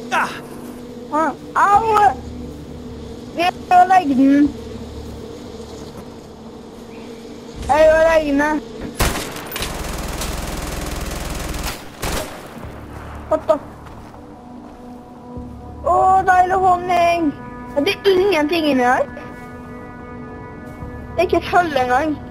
Au! Jeg ødelegger den. Jeg ødelegger den. What the? Deilig honning. Det er ingenting inni her. Det er ikke et hull engang.